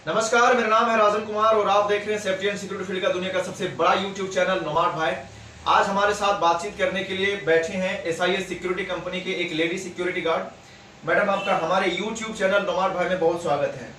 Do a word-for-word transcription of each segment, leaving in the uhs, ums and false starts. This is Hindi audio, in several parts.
नमस्कार, मेरा नाम है राजन कुमार और आप देख रहे हैं सेफ्टी एंड सिक्योरिटी फील्ड का दुनिया का सबसे बड़ा यूट्यूब चैनल नोमाड भाई। आज हमारे साथ बातचीत करने के लिए बैठे हैं एसआईएस सिक्योरिटी कंपनी के एक लेडी सिक्योरिटी गार्ड। मैडम, आपका हमारे यूट्यूब चैनल नोमाड भाई में बहुत स्वागत है।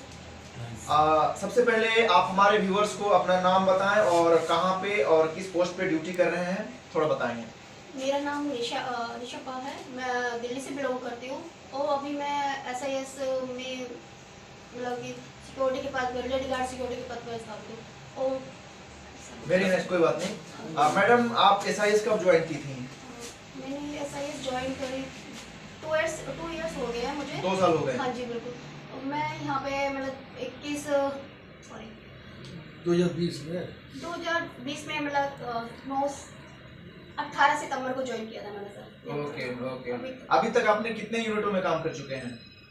आ, सबसे पहले आप हमारे व्यूअर्स को अपना नाम बताएं और कहां पे और किस पोस्ट पे ड्यूटी कर रहे हैं, थोड़ा बताएंगे। मेरा नाम निशा निशा पाल है। मैं दिल्ली से बिलोंग करती हूँ और अभी मैं एसआईएस में मतलब कि सिक्योरिटी के पद पर लेडी गार्ड सिक्योरिटी के पद पर स्थापित हूँ। और वेरी नाइस, कोई बात नहीं। आ, मैडम, आप एसआईएस कब ज्वाइन की थी? मैंने एसआईएस ज्वाइन करी टू इयर्स टू इयर्स हो गए हैं मुझे। दो साल हो गए? हाँ जी बिल्कुल। और मैं यहाँ पे मतलब इक्कीस सॉरी दो हजार बीस में दो हजार बीस में मतलब नौ अट्ठारह सितंबर को ज्वाइन किया था मैंने सर। Okay okay. अभी तक आपने कितने यूनिटों में काम कर चुके हैं?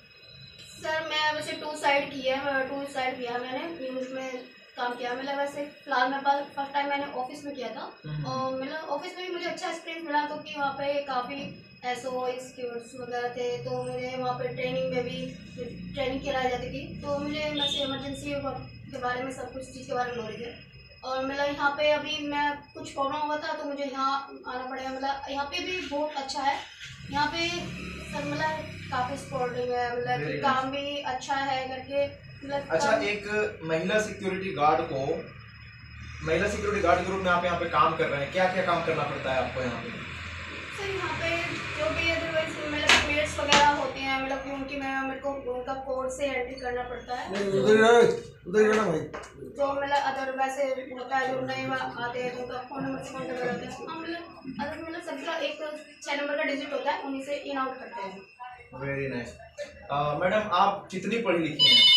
सर मैं वैसे टू साइड किया है टू साइड किया मैंने यूनिट में काम किया। मतलब वैसे फिलहाल मैं फर्स्ट टाइम मैंने ऑफिस में किया था और मतलब ऑफिस में भी मुझे अच्छा एक्सपीरियंस मिला क्योंकि वहाँ पे काफ़ी एसओ एक्सक्यूट्स वगैरह थे, तो मुझे वहाँ पे ट्रेनिंग में भी ट्रेनिंग कराई जाती थी, तो मुझे वैसे इमरजेंसी के बारे में सब कुछ चीज़ के बारे में नॉलेज है। और मतलब यहाँ पे अभी मैं कुछ प्रॉब्लम हुआ था तो मुझे यहाँ आना पड़ेगा। मतलब यहाँ पे भी बहुत अच्छा है। यहाँ पे सर मतलब काफ़ी सपोर्टिंग है, मतलब कि काम भी अच्छा है करके मतलब। अच्छा, एक महिला सिक्योरिटी गार्ड को महिला सिक्योरिटी गार्ड के रूप में आप यहाँ पे काम कर रहे हैं, क्या क्या काम करना पड़ता है आपको यहाँ पे? सर यहाँ पे जो भी अदरवाइज मतलब पेड्स वगैरह होते हैं, मतलब कि उनकी मैं मेरे को उनका कोड से एंट्री करना पड़ता है। उधर उधर रहना भाई। जो मतलब अदर वैसे होता है जो नए आते हैं उनका फोन नंबर से कॉन्टेक्ट करते हैं हम, मतलब अदर मतलब सबका एक छः नंबर का डिजिट होता है, उन्हीं से इन आउट करते हैं। Very nice. मैडम, आप कितनी पढ़ी लिखी हैं?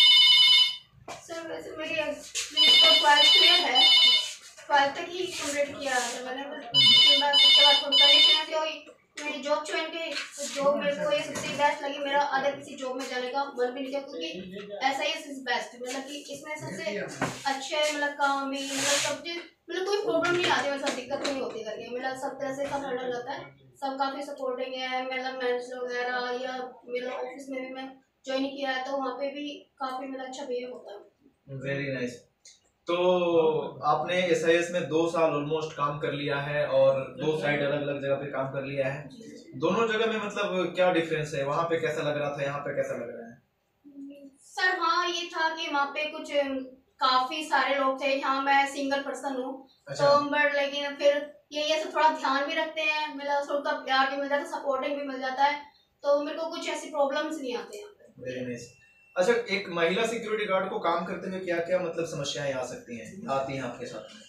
सर वैसे मेरी तो ट्वेल्थ क्लियर है, ट्वेल्थ तक ही कंप्लीट किया है मैंने। उसके बाद उसके बाद थोड़ी कंडीशन हुई, मेरी जॉब ज्वाइन की, तो जॉब मेरे को ये सबसे बेस्ट लगी। मेरा अदर किसी जॉब में जाने का मन भी नहीं किया क्योंकि ऐसा ही इज बेस्ट, मतलब कि इसमें सबसे अच्छे मतलब काम भी मतलब सब चीज मतलब कोई प्रॉब्लम नहीं आती, मतलब सब दिक्कत नहीं होती करके, मतलब सब तरह से सब हैंडल होता है, सब काफ़ी सपोर्टिंग है। मतलब मैनेजर वगैरह या मेरा ऑफिस में भी मैं ज्वाइन किया है तो वहाँ पे भी काफ़ी मतलब अच्छा बिहेव होता है। Very nice. तो आपने एसआईएस में दो साल ऑलमोस्ट काम कर लिया है और दो साइड अलग अलग जगह पे काम कर लिया है। दोनों जगह में मतलब क्या डिफरेंस है? वहाँ पे कैसा लग रहा था, यहाँ पे कैसा लग रहा है? सर हाँ ये था कि वहाँ पे कुछ काफी सारे लोग थे, यहाँ मैं सिंगल पर्सन हूँ। अच्छा। तो बट लेकिन फिर ये ये सब थोड़ा ध्यान भी रखते हैं, मेरा थोड़ा प्यार भी मिल जाता है, सपोर्टिंग भी मिल जाता है, तो मेरे को कुछ ऐसी प्रॉब्लम्स नहीं आते यहाँ पे। Very nice. अच्छा, एक महिला सिक्योरिटी गार्ड को काम करते हुए क्या क्या मतलब समस्याएं आ सकती हैं, आती हैं आपके साथ में?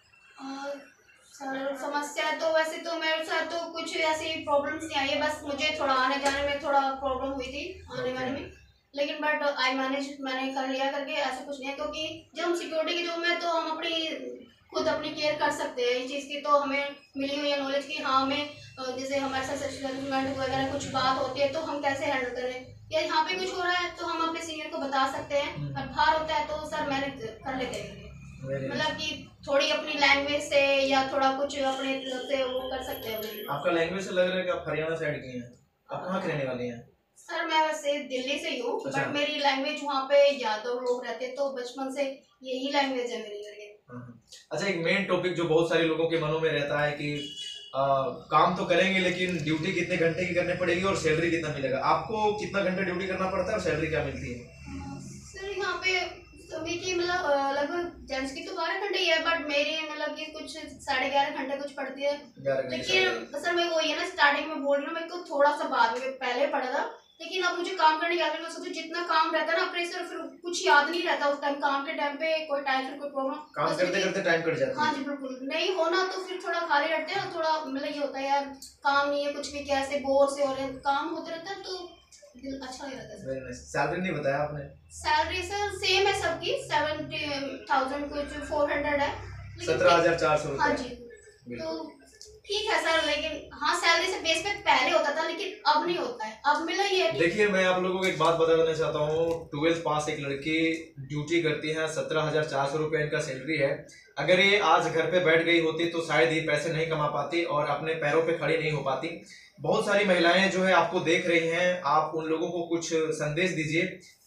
सर समस्या तो वैसे तो मेरे साथ तो कुछ ऐसी प्रॉब्लम्स नहीं आई है, बस मुझे थोड़ा आने जाने में थोड़ा प्रॉब्लम हुई थी आने जाने में, लेकिन बट आई मैनेज मैंने कर लिया करके, ऐसा कुछ नहीं है क्योंकि जब हम सिक्योरिटी की जॉब में तो हम अपनी खुद अपनी केयर कर सकते हैं। इस चीज़ की तो हमें मिली हुई है नॉलेज कि हाँ हमें जैसे हमारे साथ सेटलमेंट वगैरह कुछ बात होती है तो हम कैसे हैंडल करें, या यहाँ पे कुछ हो रहा है तो हम अपने सीनियर को बता सकते हैं, और बाहर होता है तो सर मैनेज कर लेते हैं, मतलब कि थोड़ी अपनी लैंग्वेज से या थोड़ा कुछ अपने तरफ से वो कर सकते हैं। आपका लैंग्वेज से लग रहा है कि आप हरियाणा साइड की हैं। आप कहाँ के रहने वाली हैं? सर मैं वैसे दिल्ली से ही हूँ, अच्छा। बट मेरी लैंग्वेज वहाँ पे यादव लोग रहते हैं तो बचपन से यही लैंग्वेज है मेरी करके। अच्छा, एक मेन टॉपिक जो बहुत सारे लोगों के मनों में रहता है कि आ, काम तो करेंगे लेकिन ड्यूटी कितने घंटे की करनी पड़ेगी और सैलरी कितना मिलेगा। आपको कितना घंटा ड्यूटी करना पड़ता है और सैलरी क्या मिलती है? सर यहाँ पे सभी की मतलब लगभग जेंट्स की तो बारह घंटे ही है, बट मेरी मतलब कि कुछ साढ़े ग्यारह घंटे कुछ पड़ती है। लेकिन सर मैं वही है ना स्टार्टिंग में बोल रही हूँ, मेरे को थोड़ा सा बाद में पहले पड़ा था, लेकिन अब मुझे काम करने के मैं सोचू जितना काम रहता है ना प्रेशर, फिर कुछ याद नहीं रहता उस टाइम, काम के टाइम पे कोई टाइम फिर कोई प्रॉब्लम काम करते करते टाइम कट जाता है। हाँ जी बिल्कुल, नहीं होना तो फिर थोड़ा खाली रहते हैं, थोड़ा मतलब ये होता है यार काम नहीं है कुछ भी, कैसे बोर से हो रहे हैं, काम होते रहता है तो दिल अच्छा नहीं रहता है। सैलरी नहीं बताया आपने? सैलरी सर सेम है सबकी, सेवेंटी थाउजेंड कुछ फोर हंड्रेड है, सत्रह हजार चार सौ। हाँ जी तो ठीक है सर, लेकिन हाँ सैलरी से बेस पे पहले होता था लेकिन अब नहीं होता है, अब मिला ये। देखिए, मैं आप लोगों को एक बात बताना चाहता हूँ। ट्वेल्थ पास एक लड़की ड्यूटी करती है, सत्रह हजार चार सौ रुपये इनका सैलरी है। अगर ये आज घर पे बैठ गई होती तो शायद ये पैसे नहीं कमा पाती और अपने पैरों पे खड़ी नहीं हो पाती। बहुत सारी महिलाएं जो है आपको देख रही हैं, आप उन लोगों को कुछ संदेश दीजिए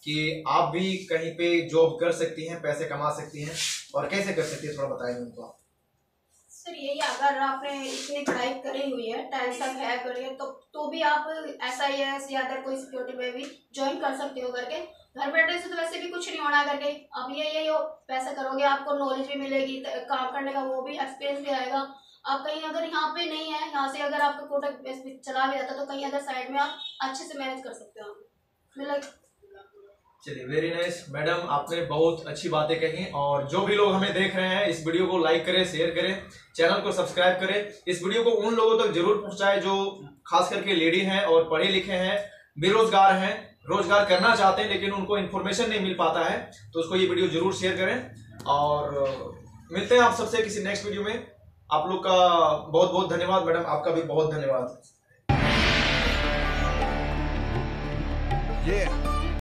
कि आप भी कहीं पे जॉब कर सकती हैं, पैसे कमा सकती हैं, और कैसे कर सकती हैं, थोड़ा बताएंगे उनको आप। सर यही, अगर आपने इतनी पढ़ाई करी हुई है, टेंथ तक है करी है, तो तो भी आप एस आई एस या अदर कोई सिक्योरिटी में भी ज्वाइन कर सकते हो करके। घर बैठे से तो वैसे भी कुछ नहीं होना करके, अब ये ये पैसे करोगे, आपको नॉलेज भी मिलेगी, काम करने का वो भी एक्सपीरियंस भी आएगा। आप कहीं अगर यहाँ पे नहीं है, यहाँ से अगर आपका कोटा चला भी जाता तो कहीं अदर साइड में आप अच्छे से मैनेज कर सकते हो। मतलब चलिए, वेरी नाइस मैडम, आपने बहुत अच्छी बातें कही। और जो भी लोग हमें देख रहे हैं, इस वीडियो को लाइक करें, शेयर करें, चैनल को सब्सक्राइब करें। इस वीडियो को उन लोगों तक जरूर पहुंचाएं जो खास करके लेडी हैं और पढ़े लिखे हैं, बेरोजगार हैं, रोजगार करना चाहते हैं लेकिन उनको इन्फॉर्मेशन नहीं मिल पाता है, तो उसको ये वीडियो जरूर शेयर करें। और मिलते हैं आप सबसे किसी नेक्स्ट वीडियो में। आप लोग का बहुत बहुत धन्यवाद मैडम, आपका भी बहुत धन्यवाद। Yeah.